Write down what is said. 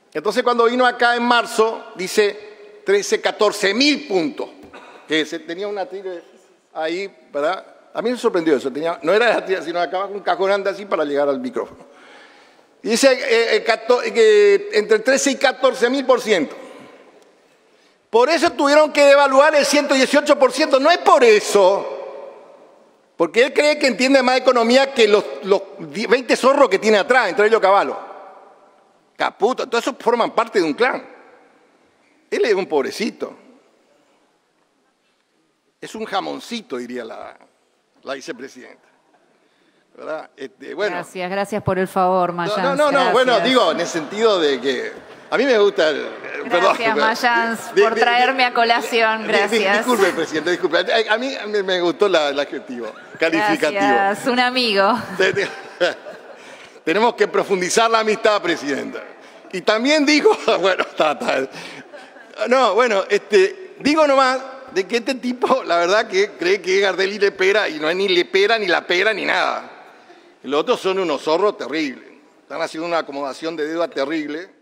Entonces, cuando vino acá en marzo, dice 13, 14 mil puntos. Que tenía una tigre ahí, ¿verdad? A mí me sorprendió eso. No era la tigre, sino acá un cajón grande así para llegar al micrófono. Dice entre 13 y 14 mil %. Por eso tuvieron que devaluar el 118%. No es por eso. Porque él cree que entiende más economía que los 20 zorros que tiene atrás, entre ellos Caballo. Caputo, todos esos forman parte de un clan. Él es un pobrecito. Es un jamoncito, diría la vicepresidenta. ¿Verdad? Bueno. Gracias por el favor, Mayans. No, bueno, digo, en el sentido de que a mí me gusta Gracias, Mayans, por traerme a colación, gracias. Disculpe, presidente, disculpe. A mí me gustó el adjetivo calificativo. Gracias, un amigo. Tenemos que profundizar la amistad, presidenta. Y también digo, bueno, digo nomás de que este tipo, la verdad que cree que es Gardel y Lepera, y no es ni Lepera, ni la pera, ni nada. Los otros son unos zorros terribles. Están haciendo una acomodación de deuda terrible.